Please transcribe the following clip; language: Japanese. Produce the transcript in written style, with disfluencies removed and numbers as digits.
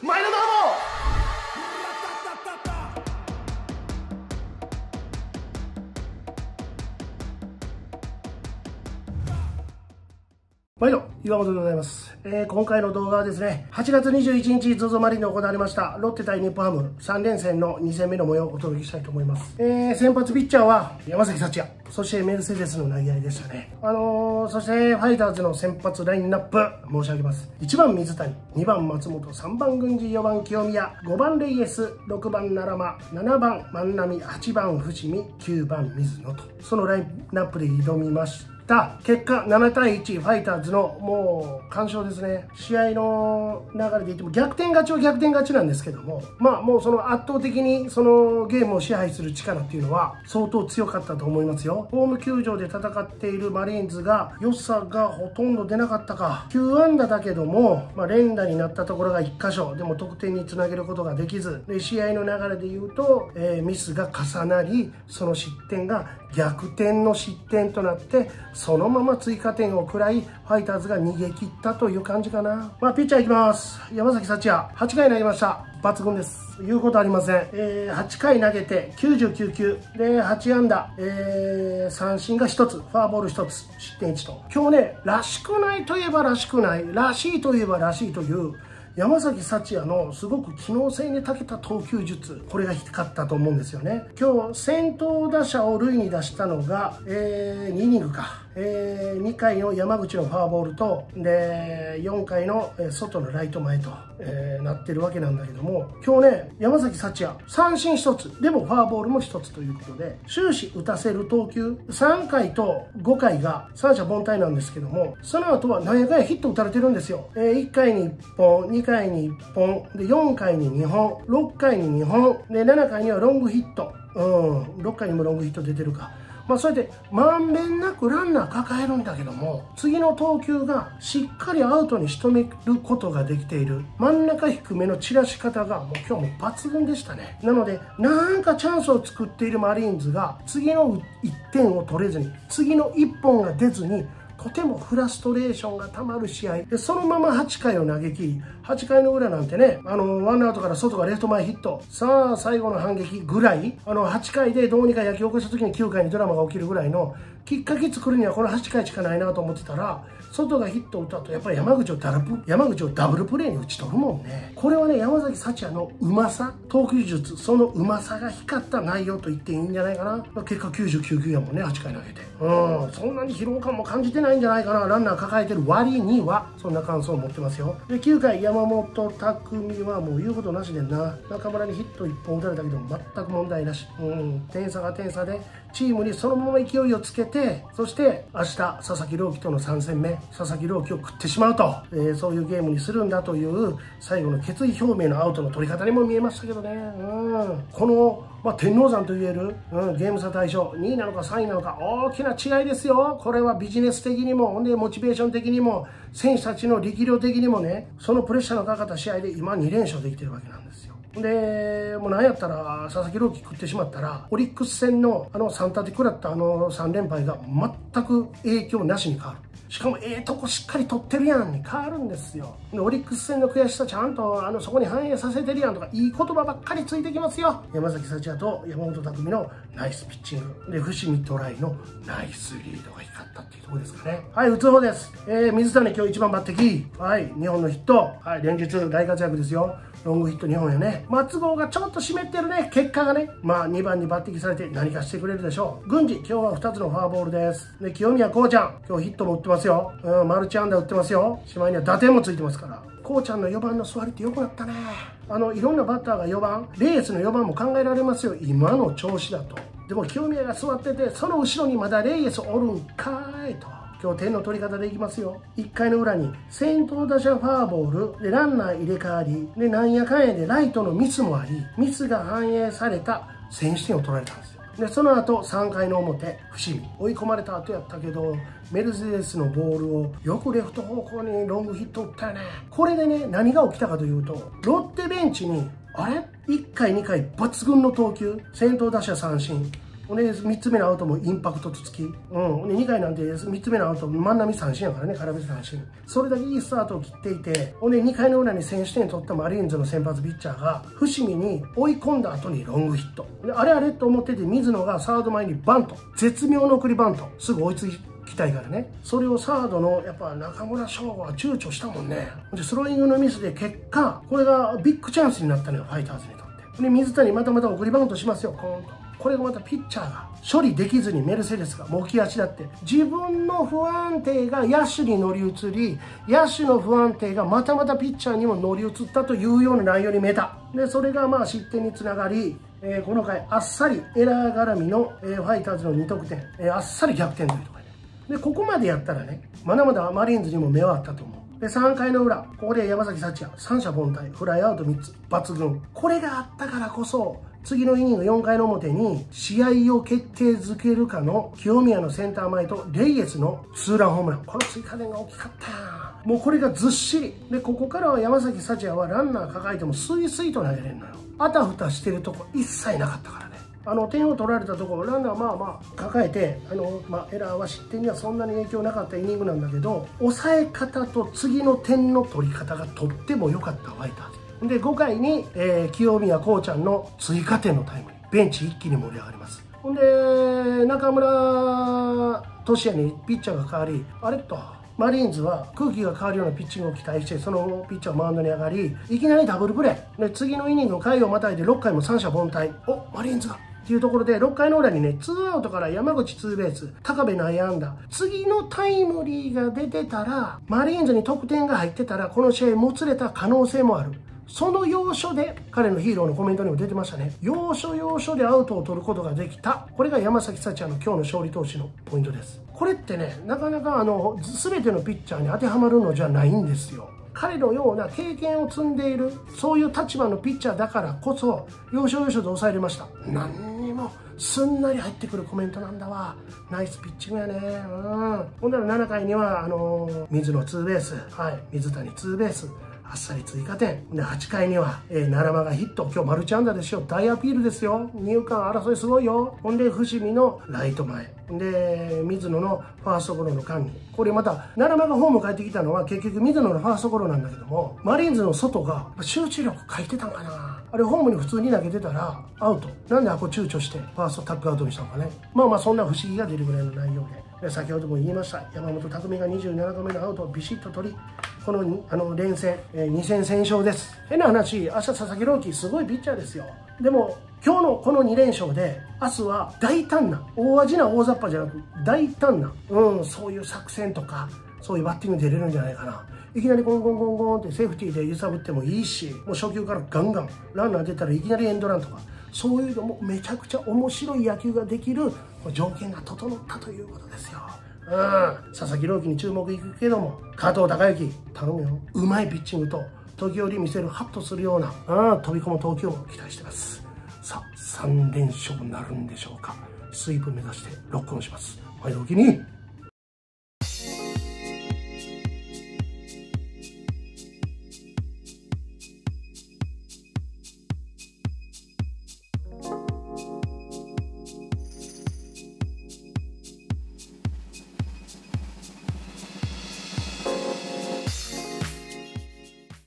前田どうも。毎度岩本でございます。今回の動画はですね、8月21日 ZOZO マリンで行われましたロッテ対日本ハム3連戦の2戦目の模様をお届けしたいと思います。先発ピッチャーは山崎福也、そしてメルセデスの投げ合いでしたね。そしてファイターズの先発ラインナップ申し上げます。1番水谷、2番松本、3番郡司、4番清宮、5番レイエス、6番奈良間、7番万波、8番伏見、9番水野と、そのラインナップで挑みました。結果7対1、ファイターズのもう完勝ですね。試合の流れで言っても逆転勝ちは逆転勝ちなんですけども、もうその圧倒的にそのゲームを支配する力っていうのは相当強かったと思いますよ。ホーム球場で戦っているマリーンズが良さがほとんど出なかったか。9安打だけども、連打になったところが1箇所でも得点につなげることができず、で試合の流れで言うと、ミスが重なり、その失点が逆転の失点となってそのまま追加点を食らいファイターズが逃げ切ったという感じかな。ピッチャーいきます。山崎福也8回投げました。抜群です。言うことありません。8回投げて99球で8安打、三振が1つ、フォアボール1つ、失点1と。今日ね、らしくないといえばらしくない、らしいといえばらしいという山崎福也のすごく機能性に長けた投球術、これが光ったと思うんですよね。今日先頭打者を塁に出したのが、2イニングか、2回の山口のフォアボールとで4回の外のライト前と、なってるわけなんだけども、今日ね山崎福也三振1つでもフォアボールも1つということで終始打たせる投球、3回と5回が三者凡退なんですけども、その後は何やかんやヒット打たれてるんですよ。1回に1本、2回に1本で4回に2本、6回に2本で7回にはロングヒット、6回にもロングヒット出てるか。それでまんべんなくランナー抱えるんだけども、次の投球がしっかりアウトに仕留めることができている。真ん中低めの散らし方がもう今日も抜群でしたね。なのでなんかチャンスを作っているマリーンズが次の1点を取れずに、次の1本が出ずに、とてもフラストレーションがたまる試合で、そのまま8回を投げ切り、8回の裏なんてね、ワンアウトから外がレフト前ヒット、さあ最後の反撃ぐらい、8回でどうにか焼き起こした時に9回にドラマが起きるぐらいのきっかけ作るにはこの8回しかないなと思ってたら、外がヒットを打った後やっぱり山口をダブルプレーに打ち取るもんね。これはね、山崎福也のうまさ、投球術、そのうまさが光った内容と言っていいんじゃないかな。結果99球やもんね、8回投げて。そんなに疲労感も感じてないんじゃないかな。ランナー抱えてる割にはそんな感想を持ってますよ。で9回山本拓実はもう言うことなしでんな。中村にヒット1本打たれたけど全く問題なし。点差が点差でチームにそのまま勢いをつけて、そして明日佐々木朗希との3戦目、佐々木朗希を食ってしまうと、そういうゲームにするんだという最後の決意表明のアウトの取り方にも見えましたけどね。この、天王山といえる、ゲーム差対象2位なのか3位なのか大きな違いですよ。これはビジネス的にもモチベーション的にも選手たちの力量的にもね、そのプレッシャーのかかった試合で今2連勝できてるわけなんですよ。でもう何やったら佐々木朗希食ってしまったらオリックス戦の3立て食らった3連敗が全く影響なしに変わる。しかもとこしっかり取ってるやんに変わるんですよ。でオリックス戦の悔しさちゃんとそこに反映させてるやんとかいい言葉ばっかりついてきますよ。山崎福也と山本拓実のナイスピッチングで伏見トライのナイスリードが光ったっていうところですかね。はい、打つ方です。水谷今日1番抜擢、2本のヒット、連日大活躍ですよ。ロングヒット2本やね。松郷がちょっと湿ってるね、結果がね。2番に抜擢されて何かしてくれるでしょう。郡司、今日は2つのフォアボールです。で、清宮こうちゃん、今日ヒットも打ってますよ。マルチ安打打ってますよ。しまいには打点もついてますから。こうちゃんの4番の座りって良くなったね。いろんなバッターが4番、レースの4番も考えられますよ。今の調子だと。でも清宮が座ってて、その後ろにまだレイエスおるんかいと。今日点の取り方でいきますよ。1回の裏に先頭打者フォアボールでランナー入れ替わりでなんやかんやでライトのミスもあり、ミスが反映された先取点を取られたんですよ。でその後3回の表伏見追い込まれた後やったけどメルセデスのボールをよくレフト方向にロングヒット打ったよね。これでね何が起きたかというとロッテベンチにあれ1回2回抜群の投球先頭打者三振で3つ目のアウトもインパクト付き、で2回なんて3つ目のアウト万波三振やからね、空振り三振。それだけいいスタートを切っていて、で2回の裏に先取点取ったマリーンズの先発ピッチャーが伏見に追い込んだ後にロングヒットで、あれあれと思ってて水野がサード前にバント、絶妙の送りバント、すぐ追いつきたいからね、それをサードのやっぱ中村奨吾は躊躇したもんね。でスローイングのミスで結果これがビッグチャンスになったのよ、ファイターズにとって。で水谷また送りバントしますよ、コーンと。これがまたピッチャーが処理できずにメルセデスがもき足だって、自分の不安定が野手に乗り移り、野手の不安定がまたまたピッチャーにも乗り移ったというような内容に見えた。でそれがまあ失点につながり、この回あっさりエラー絡みの、ファイターズの2得点、あっさり逆転というところで、ここまでやったらね、まだまだマリーンズにも目はあったと思う。で3回の裏、ここで山崎福也三者凡退、フライアウト3つ抜群。これがあったからこそ次のイニング4回の表に試合を決定づけるかの清宮のセンター前とレイエスのツーランホームラン、この追加点が大きかった。もうこれがずっしりで、ここからは山崎福也はランナー抱えてもスイスイと投げれるのよ。あたふたしてるとこ一切なかったからね。点を取られたところランナーまあ抱えてエラーは失点にはそんなに影響なかったイニングなんだけど、抑え方と次の点の取り方がとっても良かったファイターズで、5回に、清宮こうちゃんの追加点のタイムリー、ベンチ一気に盛り上がります。ほんで中村俊也にピッチャーが変わり、あれとマリーンズは空気が変わるようなピッチングを期待して、そのピッチャーマウンドに上がり、いきなりダブルプレーで次のイニングの回をまたいで6回も三者凡退、マリーンズがっていうところで、6回の裏にね、ツーアウトから山口ツーベース、高部内野安打、次のタイムリーが出てたら、マリーンズに得点が入ってたら、この試合もつれた可能性もある。その要所で、彼のヒーローのコメントにも出てましたね。要所要所でアウトを取ることができた。これが山崎福也の今日の勝利投手のポイントです。これってね、なかなか全てのピッチャーに当てはまるのじゃないんですよ。彼のような経験を積んでいる、そういう立場のピッチャーだからこそ、要所要所で抑えれました。何にもすんなり入ってくるコメントなんだわ。ナイスピッチングやね。ほんなら7回には水野ツーベース、水谷ツーベース、あっさり追加点で、8回には、奈良間がヒット、今日マルチ安打ですよ、大アピールですよ、二遊間争いすごいよ。ほんで伏見のライト前で水野のファーストゴロの間に、これまた奈良間がホーム帰ってきたのは結局水野のファーストゴロなんだけども、マリーンズの外が集中力欠いてたんかな。あれホームに普通に投げてたらアウト、なんであこ躊躇してファーストタッグアウトにしたのかね。そんな不思議が出るぐらいの内容で、先ほども言いました、山本拓実が27個目のアウトをビシッと取り、この連戦、2戦先勝です。変な話、明日佐々木朗希すごいピッチャーですよ。でも今日のこの2連勝で、明日は大胆な、大味な大雑把じゃなく大胆な、そういう作戦とかそういうバッティング出れるんじゃないかな。いきなりゴンゴンゴンゴンってセーフティーで揺さぶってもいいし、もう初球からガンガンランナー出たらいきなりエンドランとか、そういうのもめちゃくちゃ面白い野球ができる条件が整ったということですよ。佐々木朗希に注目いくけども、加藤貴之頼むよ。うまいピッチングと時折見せるハッとするような飛び込む投球を期待してます。さあ3連勝になるんでしょうか。スイープ目指してロックオンします。前置きに